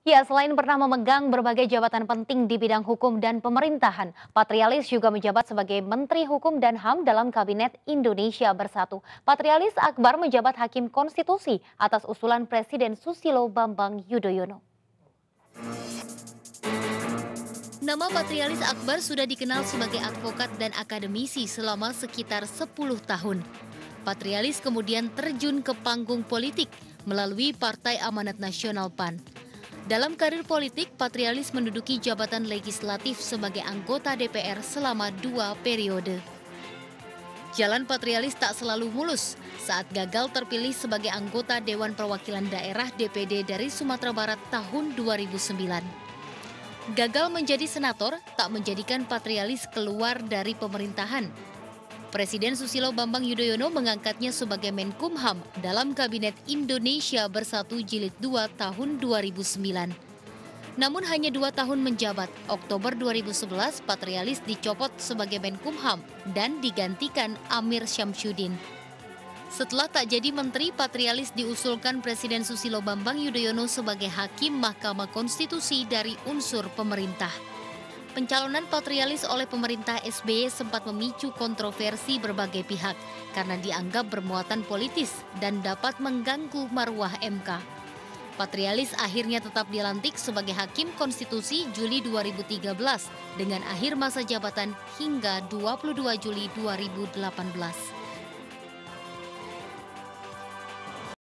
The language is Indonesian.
Ya, selain pernah memegang berbagai jabatan penting di bidang hukum dan pemerintahan, Patrialis juga menjabat sebagai Menteri Hukum dan HAM dalam Kabinet Indonesia Bersatu. Patrialis Akbar menjabat Hakim Konstitusi atas usulan Presiden Susilo Bambang Yudhoyono. Nama Patrialis Akbar sudah dikenal sebagai advokat dan akademisi selama sekitar 10 tahun. Patrialis kemudian terjun ke panggung politik melalui Partai Amanat Nasional PAN. Dalam karir politik, Patrialis menduduki jabatan legislatif sebagai anggota DPR selama 2 periode. Jalan Patrialis tak selalu mulus saat gagal terpilih sebagai anggota Dewan Perwakilan Daerah DPD dari Sumatera Barat tahun 2009. Gagal menjadi senator tak menjadikan Patrialis keluar dari pemerintahan. Presiden Susilo Bambang Yudhoyono mengangkatnya sebagai Menkumham dalam Kabinet Indonesia Bersatu Jilid 2 tahun 2009. Namun hanya 2 tahun menjabat, Oktober 2011 Patrialis dicopot sebagai Menkumham dan digantikan Amir Syamsuddin. Setelah tak jadi menteri, Patrialis diusulkan Presiden Susilo Bambang Yudhoyono sebagai Hakim Mahkamah Konstitusi dari unsur pemerintah. Pencalonan Patrialis oleh pemerintah SBY sempat memicu kontroversi berbagai pihak karena dianggap bermuatan politis dan dapat mengganggu marwah MK. Patrialis akhirnya tetap dilantik sebagai Hakim Konstitusi Juli 2013 dengan akhir masa jabatan hingga 22 Juli 2018.